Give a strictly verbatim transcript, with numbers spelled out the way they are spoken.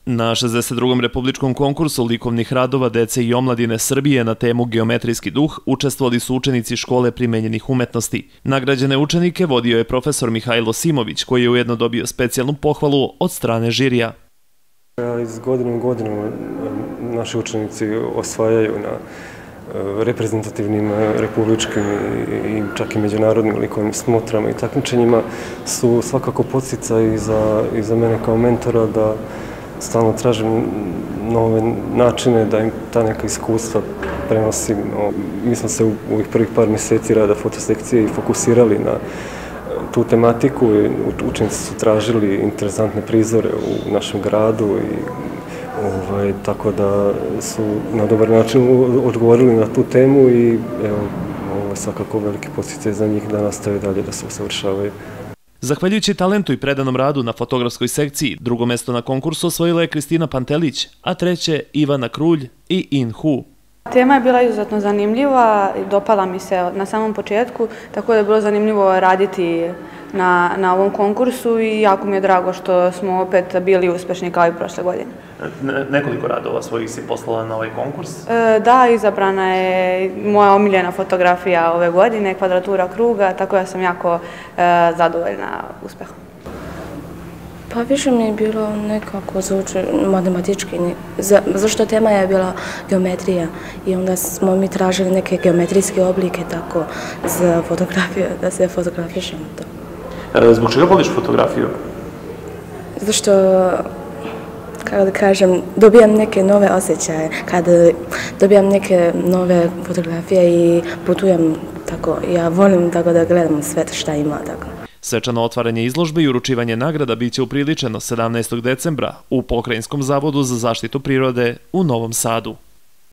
Na šezdeset drugom republičkom konkursu likovnih radova dece i omladine Srbije na temu Geometrijski duh učestvovali su učenici škole primenjenih umetnosti. Nagrađene učenike vodio je profesor Mihajlo Simović, koji je ujedno dobio specijalnu pohvalu od strane žirija. Iz godine u godinu naši učenici osvajaju na reprezentativnim, republičkim i čak i međunarodnim likovnim smotrama i takmičenjima su svakako podsticaj i za mene kao mentora da stalno tražim nove načine da im ta neka iskustva prenosim. Mi smo se u ovih prvih par mjeseci rada fotosekcije i fokusirali na tu tematiku. Učenici su tražili interesantne prizore u našem gradu i tako da su na dobar način odgovorili na tu temu i ovo je svakako veliki podsticaj za njih da nastave dalje da se usavršavaju. Zahvaljujući talentu i predanom radu na fotografskoj sekciji, drugo mesto na konkursu osvojila je Kristina Pantelić, a treće Ivana Krulj i In Hu. Tema je bila izuzetno zanimljiva i dopala mi se na samom početku, tako da je bilo zanimljivo raditi na ovom konkursu i jako mi je drago što smo opet bili uspešni kao i prošle godine. Nekoliko radova svojih si poslala na ovaj konkurs? Da, izabrana je moja omiljena fotografija ove godine, Kvadratura kruga, tako da sam jako zadovoljna uspehom. Pa više mi je bilo nekako zvuči matematički, zašto tema je bila geometrija i onda smo mi tražili neke geometrijske oblike tako za fotografiju, da se fotografišemo to. Zbog čega voliš fotografiju? Zato što, kako da kažem, dobijam neke nove osjećaje, kada dobijam neke nove fotografije i putujem tako, ja volim tako da gledam sve šta ima tako. Svečano otvaranje izložbe i uručivanje nagrada biće upriličeno sedamnaestog decembra u Pokrajinskom zavodu za zaštitu prirode u Novom Sadu.